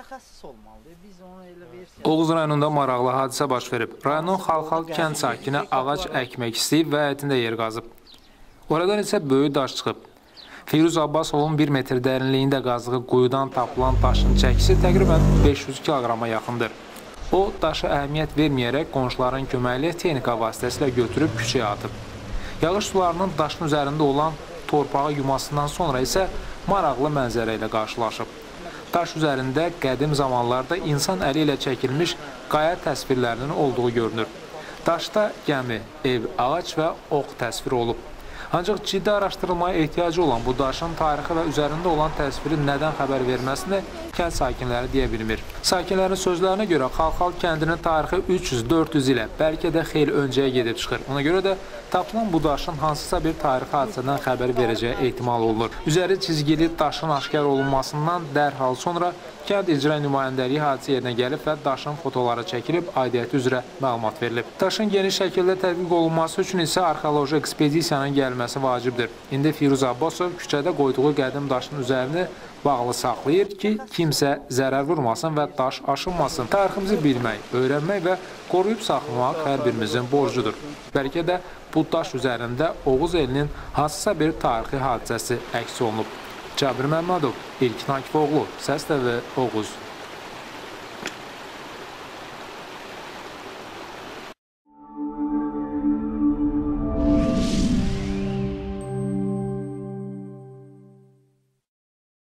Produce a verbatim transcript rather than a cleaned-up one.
mütəxəssis olmalıdır. Biz onu elə versiya. Oğuz rayonunda maraqlı hadisə baş verib. Rayonun Xalxal kənd sakini ağac əkmək istəyib və həyətində yer qazıb. Oradan isə böyük daş çıxıb. Firuz Abbasovun bir metr dərinliyində qazdığı quyudan tapılan daşın çəkisi təqribən beş yüz kiloqrama yaxındır. O, daşı əhəmiyyət verməyərək qonşuların köməyi ilə texnika vasitəsilə götürüb küçəyə atıb. Yağış sularının daşın üzərində olan torpağı yumasından sonra isə maraqlı mənzərə ilə qarşılaşıb. Daş üzərində qədim zamanlarda insan əli ilə çəkilmiş qaya təsvirlərinin olduğu görünür. Daşda gəmi, ev, ağac və ox təsvir olub. Ancaq ciddi araşdırılmaya ehtiyacı olan bu daşın tarixi və üzərində olan təsviri nədən xəbər verməsini kənd sakinləri deyə bilmir. Sakinlərin sözlərinə görə Xalxal kəndinin tarixi üç yüz dörd yüz ilə, bəlkə də xeyli öncəyə gedib çıxır. Ona görə də tapılan bu daşın hansısa bir tarixi hadisədən xəbər verəcəyi ehtimal olunur. Üzəri çizgili daşın aşkar olunmasından dərhal sonra kənd icra nümayəndəliyi hadisə yerinə gəlib və daşın fotoları çəkilib, aidiyyəti üzrə məlumat verilib. Daşın geniş şəkildə tədqiq olunması üçün isə arxeoloji ekspedisiyanın gəlməsi vacibdir. İndi Firuz Abbasov küçədə qoyduğu qədim daşın üzərini bağlı saxlayır ki, kimsə zərər vurmasın və daş aşınmasın. Tariximizi bilmək, öyrənmək və qoruyub saxlamaq hər birimizin borcudur. Bəlkə də bu daş üzərində Oğuz elinin hansısa bir tarixi hadisəsi əks olunub. Cabir Məmmədov, İlkin Akifoğlu, Səs T V, Oğuz.